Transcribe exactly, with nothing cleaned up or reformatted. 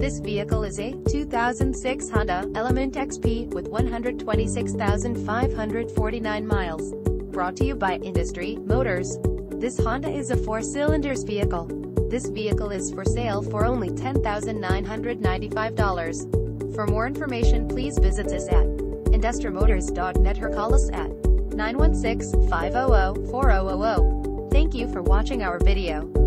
This vehicle is a two thousand six Honda Element X P with one hundred twenty-six thousand five hundred forty-nine miles. Brought to you by Industry Motors. This Honda is a four-cylinder vehicle. This vehicle is for sale for only ten thousand nine hundred ninety-five dollars. For more information, please visit us at industry motors dot net or call us at nine one six, five zero zero, four zero zero zero. Thank you for watching our video.